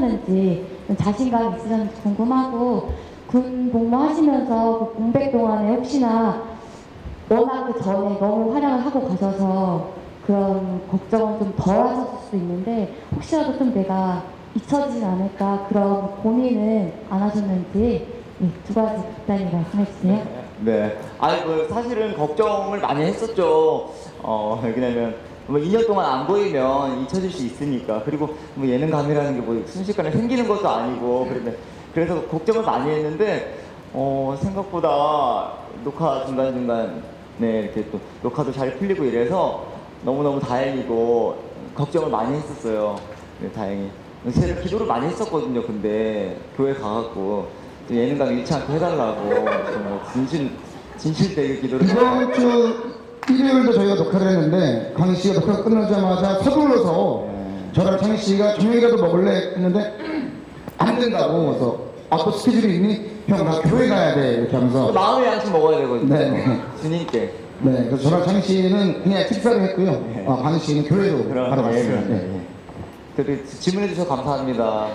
하셨는지, 자신감 있으셨는지 궁금하고, 군 복무하시면서 그 공백 동안에 혹시나 워낙 그 전에 너무 활약을 하고 가셔서 그런 걱정은 좀 덜 하셨을 수 있는데, 혹시라도 좀 내가 잊혀지진 않을까 그런 고민은 안 하셨는지, 네, 두 가지 간단히 말씀해 주세요. 네. 아니, 사실은 걱정을 많이 했었죠. 왜냐면, 2년 동안 안 보이면 잊혀질 수 있으니까. 그리고 예능감이라는 게 순식간에 생기는 것도 아니고, 그래서 걱정을 많이 했는데, 생각보다 녹화 중간중간에 이렇게 또 녹화도 잘 풀리고 이래서 너무너무 다행이고, 걱정을 많이 했었어요. 네, 다행히. 제가 기도를 많이 했었거든요. 근데 교회 가갖고 예능감 잃지 않고 해달라고 정말 진실되게 기도를 이번 주 일요일도 저희가 녹화를 했는데 강희 씨가 녹화가 끝나자마자 서둘러서 저랑 창희 씨가 저녁이라도 먹을래 했는데 안 된다고. 그래서 또 스케줄이 있니? 형 나 교회 가야 돼 이렇게 하면서 마음의 양식 먹어야 되거든요. 네. 주님께. 네, 그래서 저랑 창희 씨는 그냥 식사를 했고요. 강희 씨는 교회로 가러 갔습니다. 네. 질문해 주셔서 감사합니다.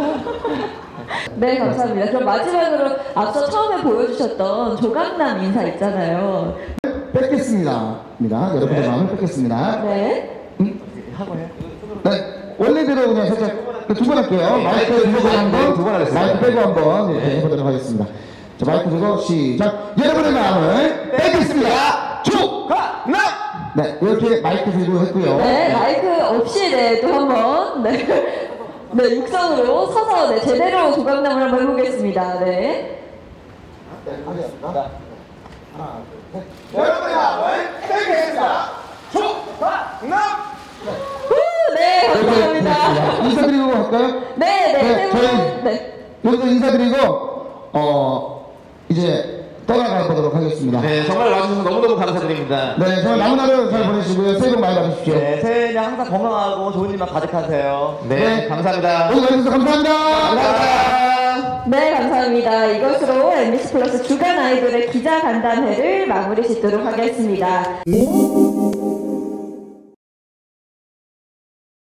네, 감사합니다. 그럼 마지막으로 앞서 처음에 보여주셨던 조각남 인사 있잖아요. 뺏겠습니다. 여러분들 마음을 뺏겠습니다. 네. 하고 해. 네, 원래대로 그냥 살짝 두 번 할게요. 마이크 들고 한번, 마이크 빼고 한번 이렇게 해보도록 하겠습니다. 자, 마이크 들고 시작. 여러분의 마음을 뺏겠습니다. 조각남! 네, 이렇게 마이크 들고 했고요. 네, 마이크 없이 또 한번 네, 육성으로 서서 제대로 조각남을 한번 해보겠습니다. 네. 하겠습니다. 하나, 둘, 셋. 여러분의 마음을 뺏겠습니다. 조각남! 네, 감사합니다. 인사드리고 갈까요? 네, 저희 네. 여기서 인사드리고 이제 떠나가 보도록 하겠습니다. 네, 정말 와주셔서 너무너무 감사드립니다. 네, 정말 남은 하루 잘 보내시고요. 새해 복 많이 받으십시오. 네, 새해는 항상 건강하고 좋은 일만 가득하세요. 네, 감사합니다. 오늘 와주셔서 감사합니다. 감사합니다. 네, 감사합니다. 이것으로 MBC 플러스 주간 아이돌의 기자 간담회를 마무리 짓도록 하겠습니다.